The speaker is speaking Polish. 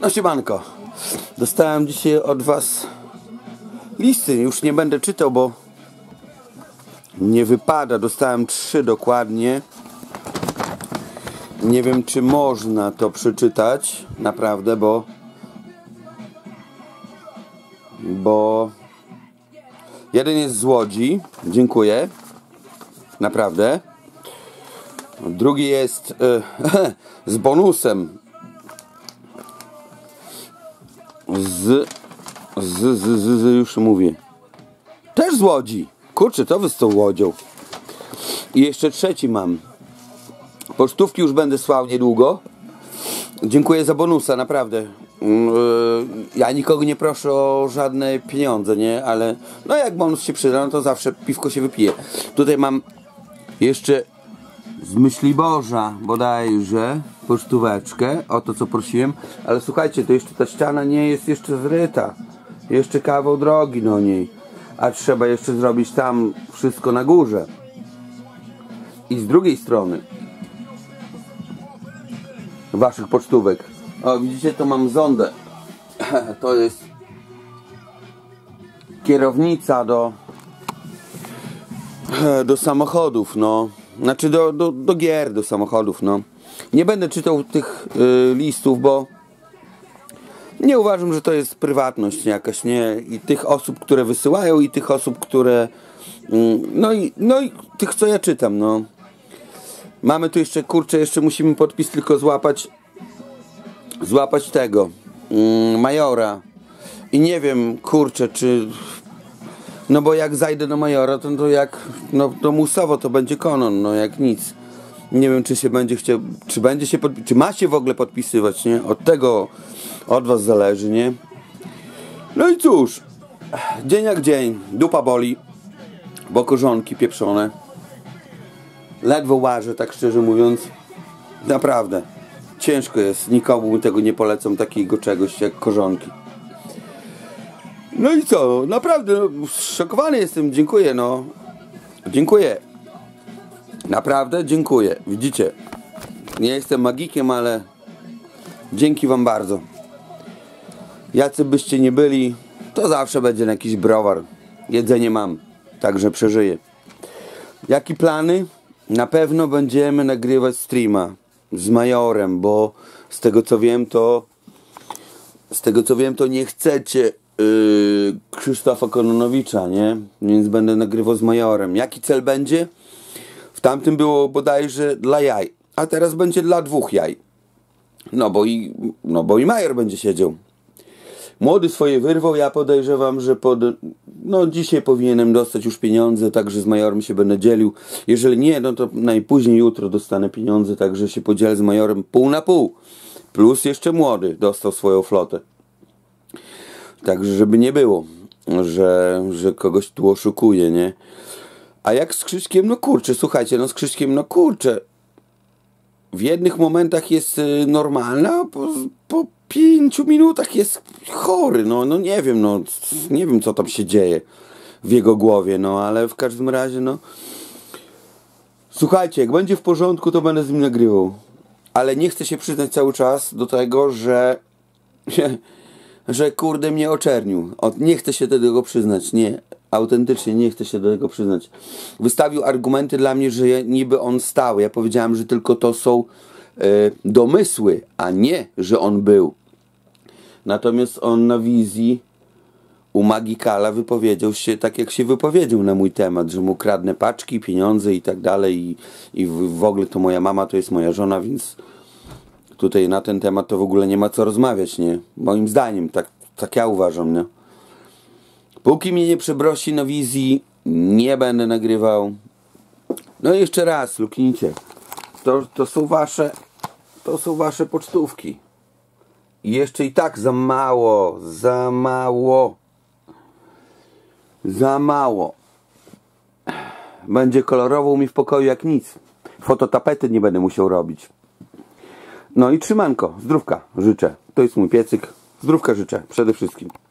No siemanko, dostałem dzisiaj od was listy, już nie będę czytał, bo nie wypada, dostałem 3 dokładnie. Nie wiem, czy można to przeczytać, naprawdę, bo jeden jest z Łodzi, dziękuję, naprawdę. Drugi jest z bonusem już mówię, też z Łodzi. Kurczę, to wy z tą Łodzią. I jeszcze trzeci mam. Pocztówki już będę słał niedługo. Dziękuję za bonusa, naprawdę. Ja nikogo nie proszę o żadne pieniądze, nie? Ale no jak bonus się przyda, no to zawsze piwko się wypije. Tutaj mam jeszcze z Myśliborza bodajże pocztóweczkę, o to co prosiłem. Ale słuchajcie, to jeszcze ta ściana nie jest jeszcze zryta. Jeszcze kawał drogi do niej. A trzeba jeszcze zrobić tam wszystko na górze. I z drugiej strony waszych pocztówek. O, widzicie, to mam zondę. To jest kierownica do samochodów, no. Znaczy do gier, do samochodów, no. Nie będę czytał tych listów, bo nie uważam, że to jest prywatność jakaś, nie? I tych osób, które wysyłają, i tych osób, które no i tych, co ja czytam, no. Mamy tu jeszcze, kurczę, jeszcze musimy podpis tylko złapać tego majora. I nie wiem, kurczę, czy no bo jak zajdę do majora, to jak no to musowo to będzie konon, no jak nic. Nie wiem, czy się będzie chciał, czy ma się w ogóle podpisywać, nie? Od tego od was zależy, nie? No i cóż, dzień jak dzień, dupa boli, bo korzonki pieprzone. Ledwo łażę, tak szczerze mówiąc. Naprawdę. Ciężko jest. Nikomu tego nie polecam, takiego czegoś jak korzonki. No i co? Naprawdę szokowany jestem. Dziękuję, no. Dziękuję. Naprawdę dziękuję. Widzicie? Nie jestem magikiem, ale dzięki wam bardzo. Jacy byście nie byli, to zawsze będzie na jakiś browar. Jedzenie mam. Także przeżyję. Jakie plany? Na pewno będziemy nagrywać streama z majorem, bo z tego co wiem to nie chcecie Krzysztofa Kononowicza, nie? Więc będę nagrywał z majorem. Jaki cel będzie? W tamtym było bodajże dla jaj, a teraz będzie dla 2 jaj. No bo i major będzie siedział. Młody swoje wyrwał, ja podejrzewam, że dzisiaj powinienem dostać już pieniądze, także z majorem się będę dzielił. Jeżeli nie, no to najpóźniej jutro dostanę pieniądze, także się podzielę z majorem pół na pół. Plus jeszcze młody dostał swoją flotę. Także żeby nie było, że kogoś tu oszukuje, nie? A jak z Krzyśkiem, no kurczę, słuchajcie, no z Krzyśkiem, no kurczę. W jednych momentach jest normalna, a po 5 minutach jest chory, no nie wiem co tam się dzieje w jego głowie, no ale w każdym razie, no słuchajcie, jak będzie w porządku, to będę z nim nagrywał, ale nie chcę się przyznać cały czas do tego, że kurde mnie oczernił. Nie chcę się do tego przyznać, nie, autentycznie nie chcę się do tego przyznać. Wystawił argumenty dla mnie, że niby on stał. Ja powiedziałem, że tylko to są domysły, a nie, że on był. Natomiast on na wizji u Magikala wypowiedział się tak, jak się wypowiedział na mój temat, że mu kradnę paczki, pieniądze i tak dalej. I w ogóle to moja mama to jest moja żona, więc tutaj na ten temat to w ogóle nie ma co rozmawiać, nie? Moim zdaniem, tak ja uważam, nie? Póki mnie nie przebrosi na wizji, nie będę nagrywał. No i jeszcze raz, luknijcie. To są wasze pocztówki. I jeszcze i tak za mało. Będzie kolorowo mi w pokoju jak nic. Fototapety nie będę musiał robić. No i trzymanko, zdrówka życzę. To jest mój piecyk. Zdrówka życzę przede wszystkim.